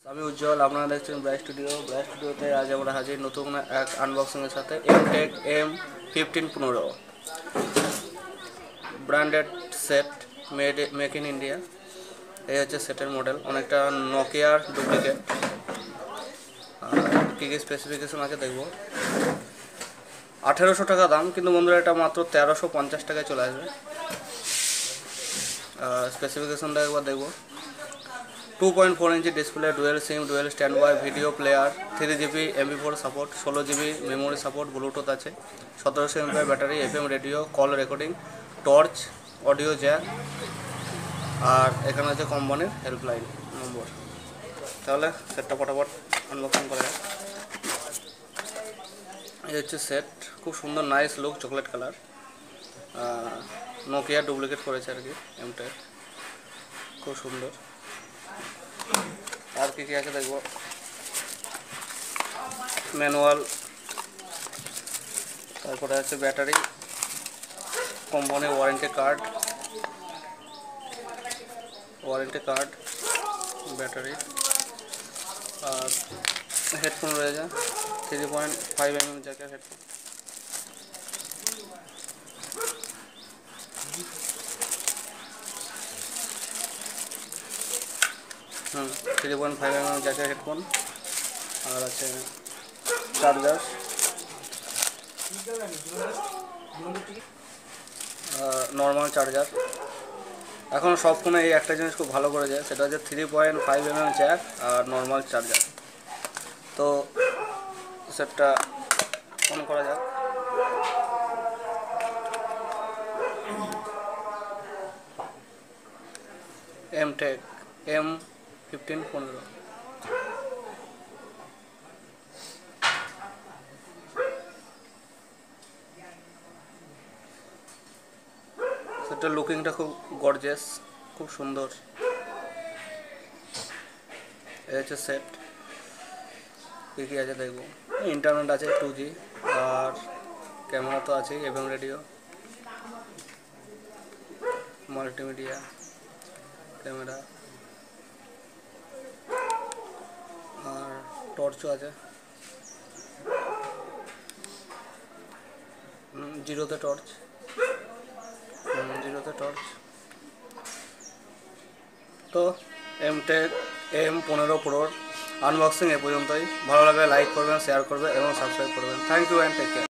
আমি উজ্জ্বল, আপনারা দেখছেন ব্রাইট স্টুডিওতে আজ আমরা হাজির নতুন এক আনবক্সিংয়ের সাথে Mtech M1515 branded set, make in India. এই হচ্ছে সেটের মডেল, অনেকটা নোকিয়ার ডুপ্লিকেট। কী কী স্পেসিফিকেশন আছে দেখবো। 1800 টাকা দাম, কিন্তু বন্ধুরা এটা মাত্র 1350 টাকায় চলে আসবে। স্পেসিফিকেশনটা একবার দেখবো। 2.4 inch display, dual sim, dual standby, video player, 3GB MP4 support, 16GB memory support, Bluetooth আছে, 1700 mAh battery, FM radio, call recording, torch, audio jack, আর এখানে আছে কোম্পানির হেল্পলাইন নম্বর। তাহলে সেটটা ফটাফট আনবক্সিং করা যায়। এই হচ্ছে সেট, খুব সুন্দর nice look, chocolate colour, Nokia duplicate করেছে আর কি এমটেক, খুব সুন্দর। আর কী কী আছে দেখবো। ম্যানুয়াল, তারপরে আছে battery, company warranty card, battery, আর হেডফোন রয়েছে 3.5 জ্যাকের হেডফোন। 3.5 জ্যাকের হেডফোন, আর আছে চার্জার, নর্মাল চার্জার। এখন সব ফোনে এই একটা জিনিস খুব ভালো করে যায়, সেটা হচ্ছে 3.5 জ্যাক আর নর্মাল চার্জার। তো সেটটা অন করা যাক। MTech M1515। সেটার লুকিংটা খুব গর্জিয়াস, খুব সুন্দর। এই হচ্ছে সেট, কী কী আছে দেখবো। ইন্টারনেট আছে 2G, আর ক্যামেরা তো আছেই, FM রেডিও, মাল্টিমিডিয়া ক্যামেরা, আর টর্চও আছে, জিরোতে টর্চ। তো এমটেক M15 প্রোর আনবক্সিং এ পর্যন্তই। ভালো লাগলে লাইক করবেন, শেয়ার করবেন এবং সাবস্ক্রাইব করবেন। Thank you and take care.